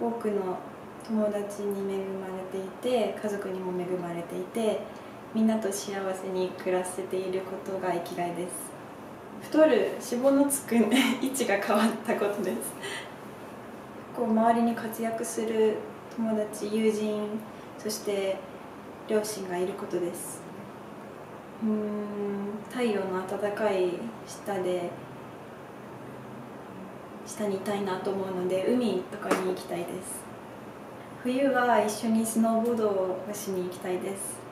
多くの友達に恵まれていて、家族にも恵まれていて、みんなと幸せに暮らせていることが生きがいです。太る、脂肪のつく位置が変わったことです。周りに活躍する友達、友人、そして両親がいることです。太陽の暖かい下にいたいなと思うので、海とかに行きたいです。冬は一緒にスノーボードをしに行きたいです。